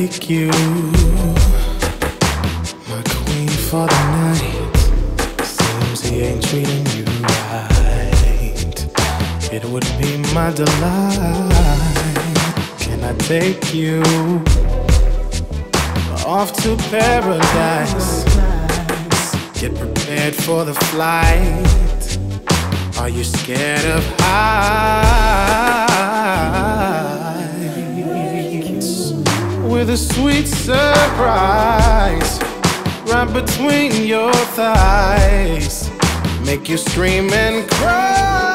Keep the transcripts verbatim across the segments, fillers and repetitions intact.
make you my queen for the night. Seems he ain't treating you right. It would be my delight. Can I take you off to paradise? Get prepared for the flight. Are you scared of heights? With a sweet surprise right between your thighs, make you scream and cry.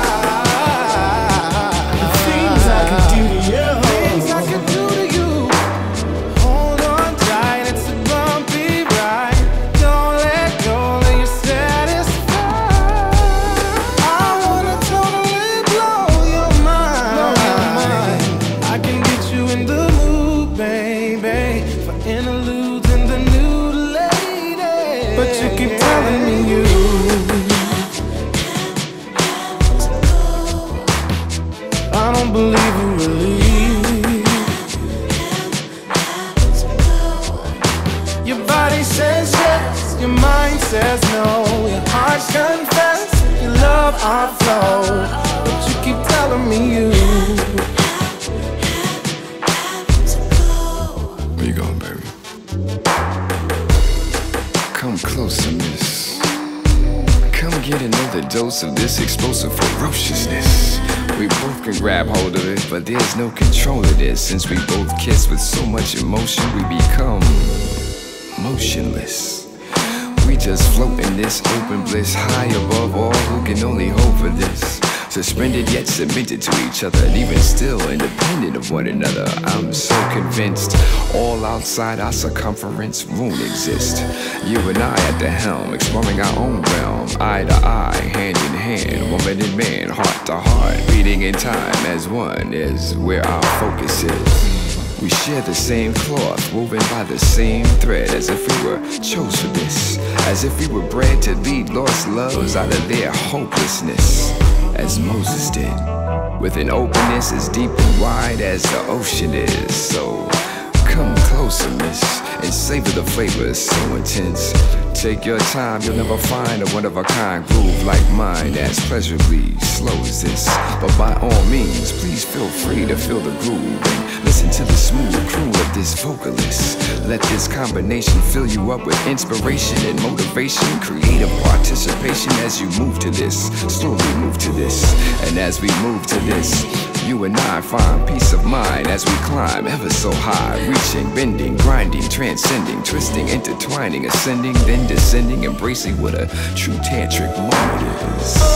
The things I could do to you, things I could do to you. Hold on tight, it's a bumpy ride. Don't let go till you're satisfied. I wanna totally blow your mind. I can get you in the mood, baby, for interludes and the nude lady. But you keep telling me you I don't believe you really. Your body says yes, your mind says no. Your heart's confess, your love our flow. But you keep telling me you. Where you going, baby? Come closer, miss. Come get another dose of this explosive ferociousness. We both can grab hold of it, but there's no control of this. Since we both kiss with so much emotion, we become motionless. We just float in this open bliss, high above all who can only hope for this. Suspended yet submitted to each other, and even still independent of one another. I'm so convinced all outside our circumference won't exist. You and I at the helm, exploring our own realm, eye to eye, hand in hand, woman and man, heart to heart, beating in time as one is where our focus is. We share the same cloth, woven by the same thread, as if we were chose for this, as if we were bred to lead lost loves out of their hopelessness, as Moses did, with an openness as deep and wide as the ocean is. So come closer, miss, and savor the flavor, so intense. Take your time, you'll never find a one-of-a-kind groove like mine as pleasurably slow as this. But by all means, please feel free to feel the groove and listen to the smooth croon of this vocalist. Let this combination fill you up with inspiration and motivation, creative participation as you move to this, slowly move to this. And as we move to this, you and I find peace of mind as we climb ever so high, reaching, bending, grinding, transcending, twisting, intertwining, ascending, then descending, embracing what a true tantric moment is.